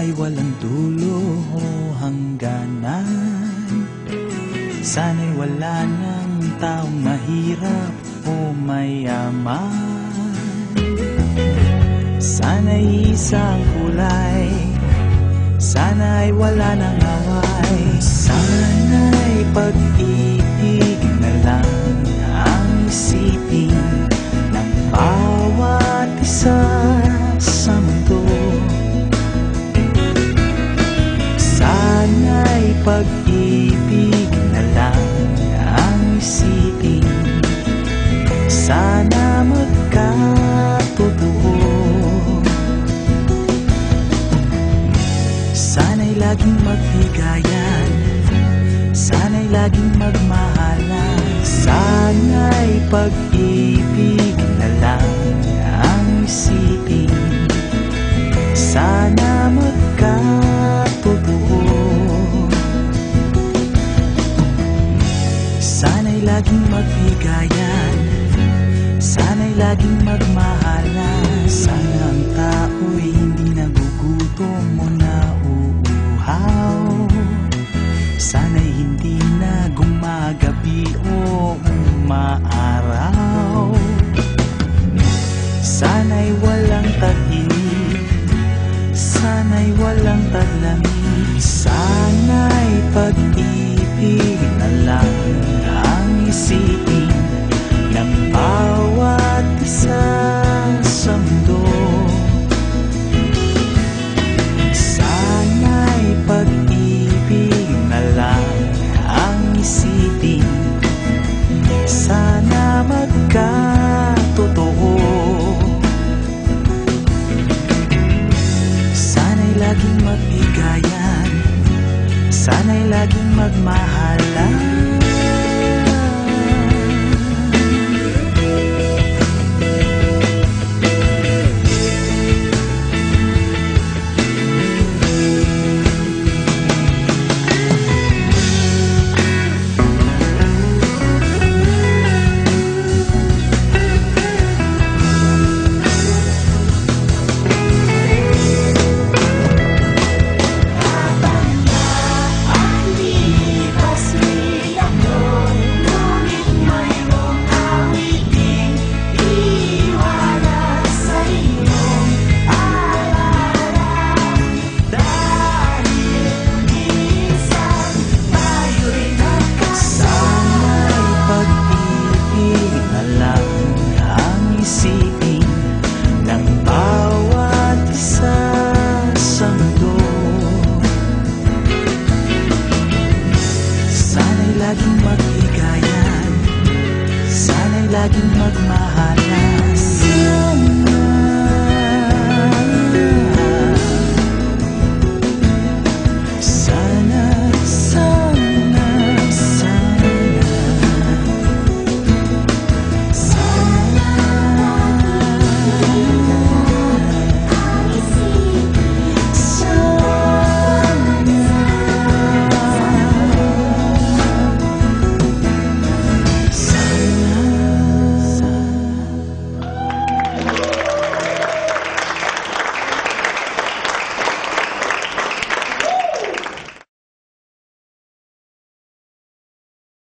Sana'y walang dulo o hangganan. Sana'y wala ng taong mahirap o mayaman. Sana'y isang kulay, sana'y wala ng away. Sana'y pag-ibig na lang ang isipin ng bawat isa sa mundo. Sana'y pag-ibig na lang ang isipin, sana magkatotoo. Sana'y laging magbigayan, sana'y laging magmahalan. Sana'y pag-ibig na lang ang isipin, sana magkatotoo. Sana'y laging magbigayan, sana'y laging magmahalan. Sana ang tao'y hindi nagugutom o nauuhaw. Sana'y hindi na gumagabi o umaaraw. Sana'y walang tag-init, sana'y walang taglamig. Sana'y pag-ibig na lang ang isipin ng bawat isa sa mundo. Sana'y pag-ibig na lang ang isipin, sana magkatotoo. Sana'y laging magbigayan, sana'y laging magmahalan. Laging magbigayan, sana'y laging magmahal.